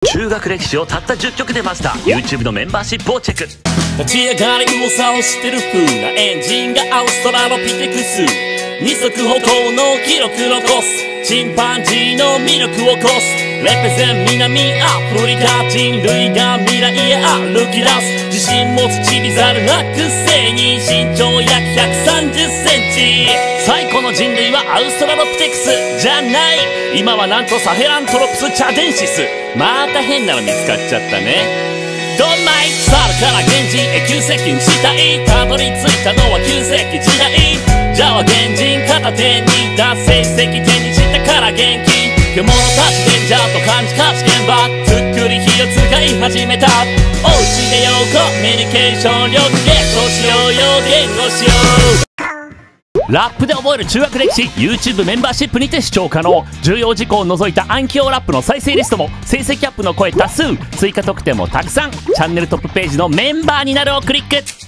中学歴史をたった10曲でマスター。 YouTube のメンバーシップをチェック。 立ち上がり噂を知ってる風なエンジンがアウストラロピテクス、二足歩行の記録残すチンパンジーの魅力を起こす。レペゼン南アフリカ人類が未来へ歩き出す。自信持つチビザルなくせに身長約130センチ。最古の人類はアウストラロピテクスじゃない。今はなんとサヘラントロプスチャデンシス。また変なの見つかっちゃったね。ドンマイ猿から原人へ旧石器にしたい。たどり着いたのは旧石器時代。じゃあ原人片手に脱成績手にしたから元気。獣たちデンジャーと感じ勝ち現場つっくり火を使い始めた。おうちでよコミュニケーション力ゲットしようよ言語しよう。ラップで覚える中学歴史 YouTube メンバーシップにて視聴可能。重要事項を除いた暗記用ラップの再生リストも成績アップの声多数追加特典もたくさん。チャンネルトップページのメンバーになるをクリック。